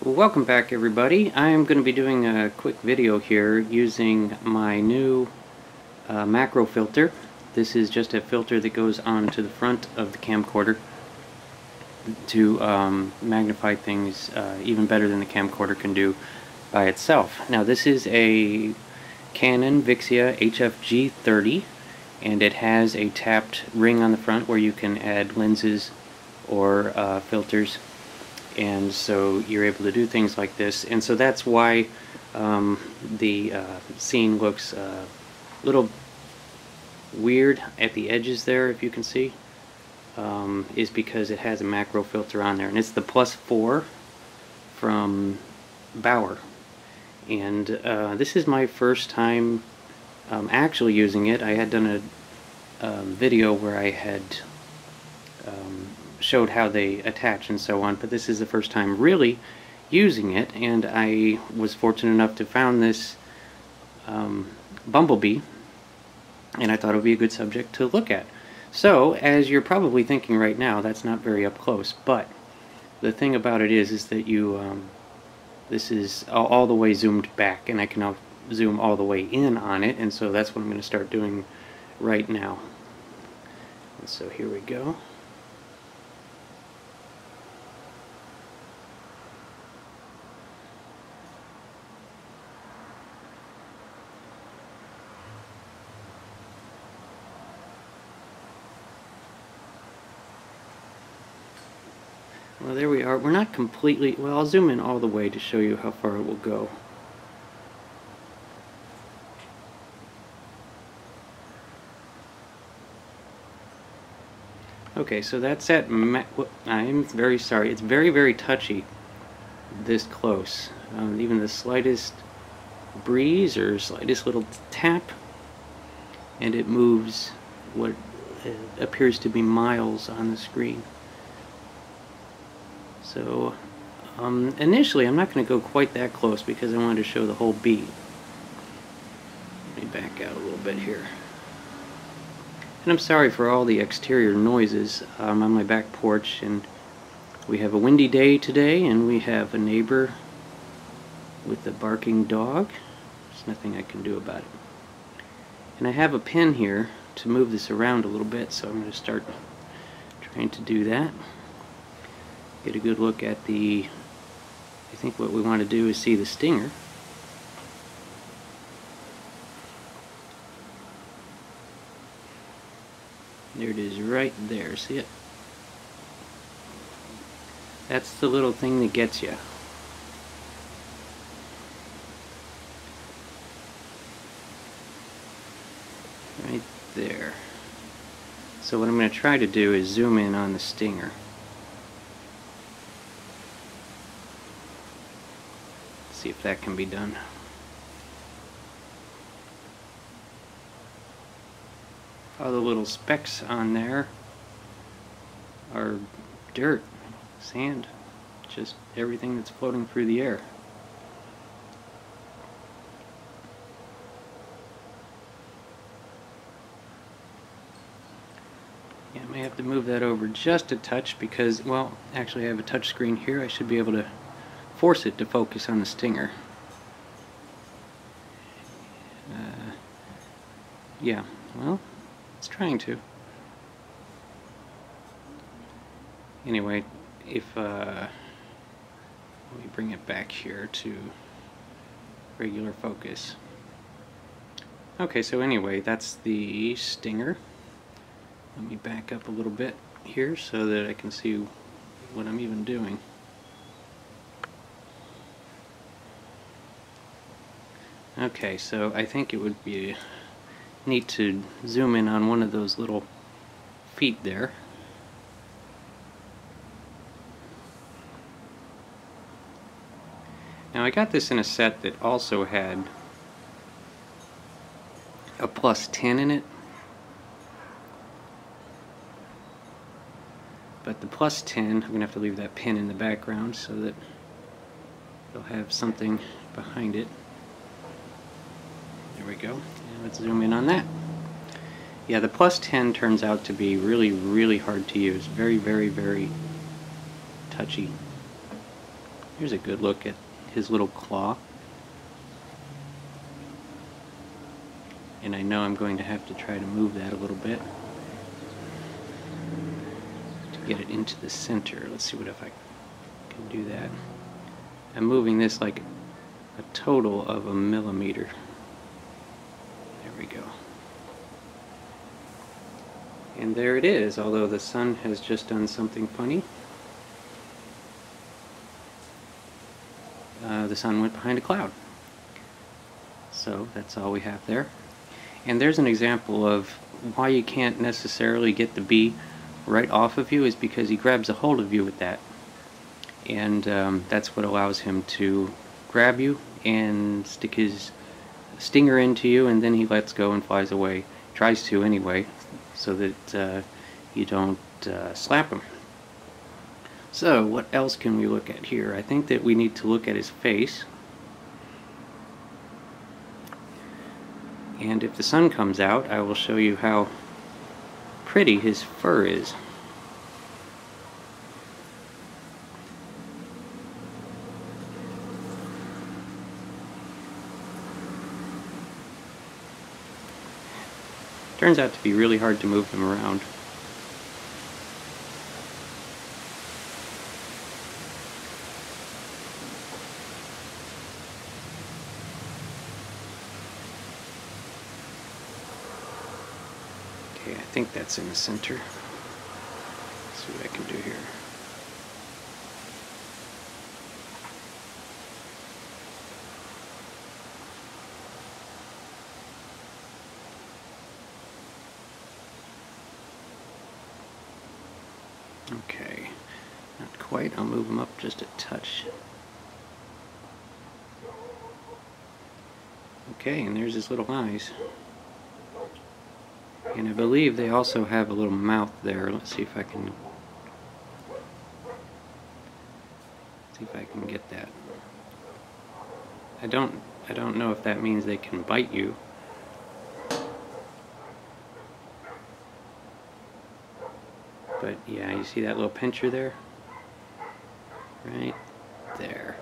Welcome back, everybody. I am going to be doing a quick video here using my new macro filter. This is just a filter that goes onto the front of the camcorder to magnify things even better than the camcorder can do by itself. Now this is a Canon Vixia HFG30, and it has a tapped ring on the front where you can add lenses or filters, and so you're able to do things like this. And so that's why the scene looks a little weird at the edges there, if you can see, is because it has a macro filter on there, and it's the +4 from Bauer. And this is my first time actually using it. I had done a video where I had showed how they attach and so on, but this is the first time really using it, and I was fortunate enough to found this Bumblebee, and I thought it would be a good subject to look at. So, as you're probably thinking right now, that's not very up close, but the thing about it is that you this is all the way zoomed back, and I can now zoom all the way in on it, and so that's what I'm going to start doing right now. And so here we go. Well, there we are. We're not completely... Well, I'll zoom in all the way to show you how far it will go. Okay, so that's at... I'm very sorry. It's very, very touchy this close. Even the slightest breeze or slightest little tap, and it moves what appears to be miles on the screen. So initially I'm not going to go quite that close because I wanted to show the whole beat. Let me back out a little bit here. And I'm sorry for all the exterior noises. I'm on my back porch, and we have a windy day today, and we have a neighbor with a barking dog. There's nothing I can do about it. And I have a pin here to move this around a little bit, so I'm going to start trying to do that. Get a good look at the... I think what we want to do is see the stinger. There it is right there, see it? That's the little thing that gets you. Right there. So what I'm going to try to do is zoom in on the stinger. See if that can be done. All the little specks on there are dirt, sand, just everything that's floating through the air. Yeah, I may have to move that over just a touch because, well, actually I have a touch screen here. I should be able to force it to focus on the stinger. Yeah, well, it's trying to. Anyway, if let me bring it back here to regular focus. Okay, so anyway, that's the stinger. Let me back up a little bit here so that I can see what I'm even doing. Okay, so I think it would be neat to zoom in on one of those little feet there. Now I got this in a set that also had a +10 in it, but the +10, I'm going to have to leave that pin in the background so that it'll have something behind it. There we go. And let's zoom in on that. Yeah, the +10 turns out to be really, really hard to use. Very, very, very touchy. Here's a good look at his little claw. And I know I'm going to have to try to move that a little bit to get it into the center. Let's see what if I can do that. I'm moving this like a total of 1 millimeter. There we go. And there it is, although the sun has just done something funny. The sun went behind a cloud. So that's all we have there. And there's an example of why you can't necessarily get the bee right off of you, is because he grabs a hold of you with that. And that's what allows him to grab you and stick his stinger into you, and then he lets go and flies away. Tries to anyway, so that you don't slap him. So what else can we look at here? I think that we need to look at his face. And if the sun comes out, I will show you how pretty his fur is. Turns out to be really hard to move them around. Okay, I think that's in the center. Let's see what I can do here. Okay, not quite. I'll move them up just a touch. Okay, and there's his little eyes. And I believe they also have a little mouth there. Let's see if I can get that. I don't know if that means they can bite you. But yeah, you see that little pincher there? Right there.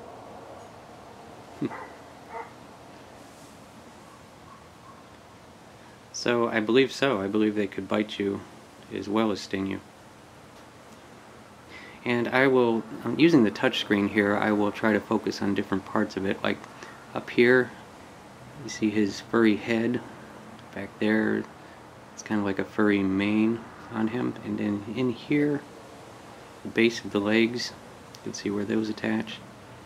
So I believe so. I believe they could bite you as well as sting you. And I'm using the touch screen here, I will try to focus on different parts of it. Like up here, you see his furry head. Back there, it's kind of like a furry mane on him. And then in here, the base of the legs, you can see where those attach.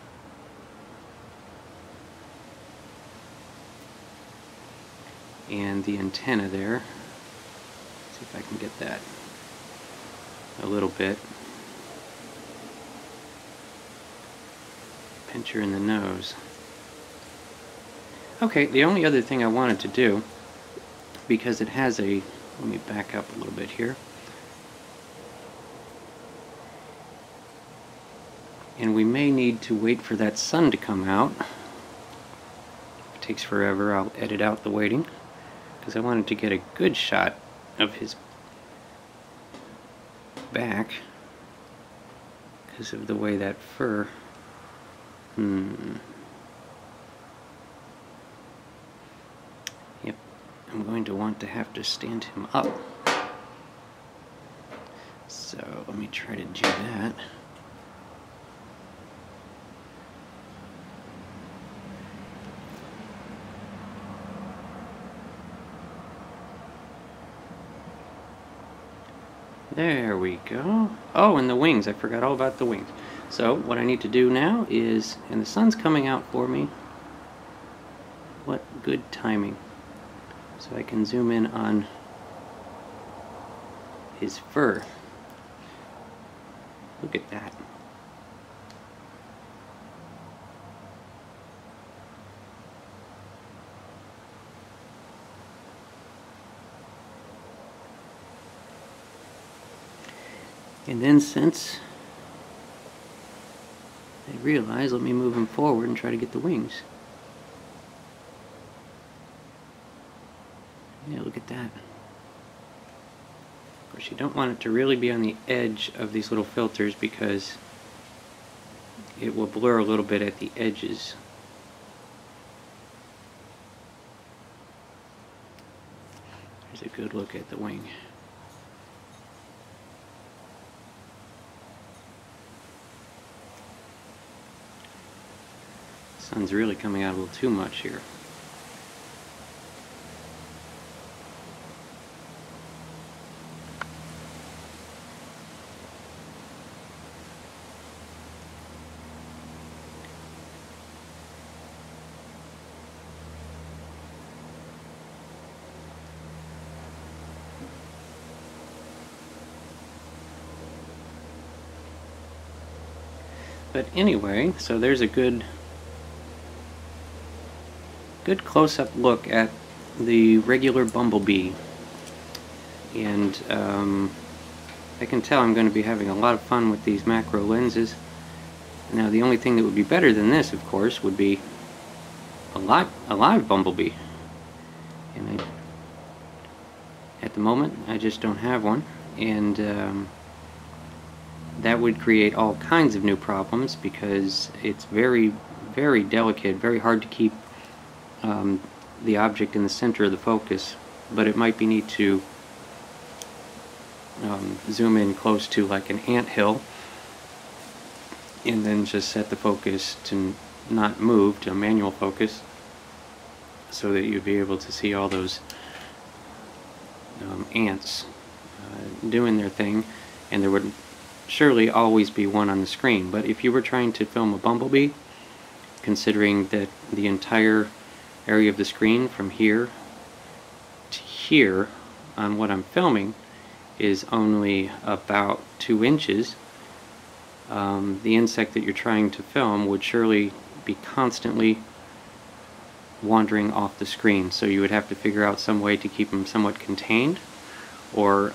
And the antenna there. Let's see if I can get that a little bit. Pincher in the nose. Okay, the only other thing I wanted to do, because it has a, let me back up a little bit here. And we may need to wait for that sun to come out. If it takes forever, I'll edit out the waiting, because I wanted to get a good shot of his back because of the way that fur. Yep, I'm going to want to have to stand him up. So let me try to do that. There we go. Oh, and the wings. I forgot all about the wings. So what I need to do now is, and the sun's coming out for me. What good timing. So I can zoom in on his fur. Look at that. And then since I realize, let me move him forward and try to get the wings. Yeah, look at that. Of course, you don't want it to really be on the edge of these little filters because it will blur a little bit at the edges. Here's a good look at the wing. Sun's really coming out a little too much here. But anyway, so there's a good close-up look at the regular bumblebee, and I can tell I'm going to be having a lot of fun with these macro lenses. Now the only thing that would be better than this, of course, would be a live bumblebee, and at the moment I just don't have one, and that would create all kinds of new problems because it's very, very delicate, very hard to keep the object in the center of the focus, but it might be neat to zoom in close to like an anthill and then just set the focus to not move, to a manual focus, so that you'd be able to see all those ants doing their thing, and there would surely always be one on the screen. But if you were trying to film a bumblebee, considering that the entire area of the screen from here to here on what I'm filming is only about 2 inches, the insect that you're trying to film would surely be constantly wandering off the screen, so you would have to figure out some way to keep them somewhat contained, or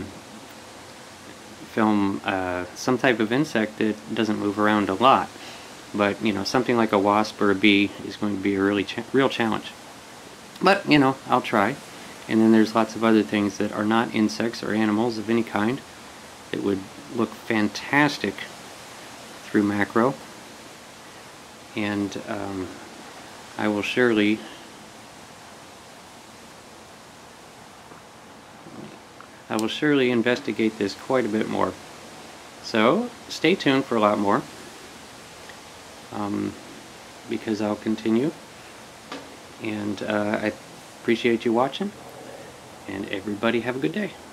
film some type of insect that doesn't move around a lot. But, you know, something like a wasp or a bee is going to be a real challenge. But, you know, I'll try. And then there's lots of other things that are not insects or animals of any kind that would look fantastic through macro. And I will surely investigate this quite a bit more. So, stay tuned for a lot more. Because I'll continue, and I appreciate you watching, and everybody have a good day.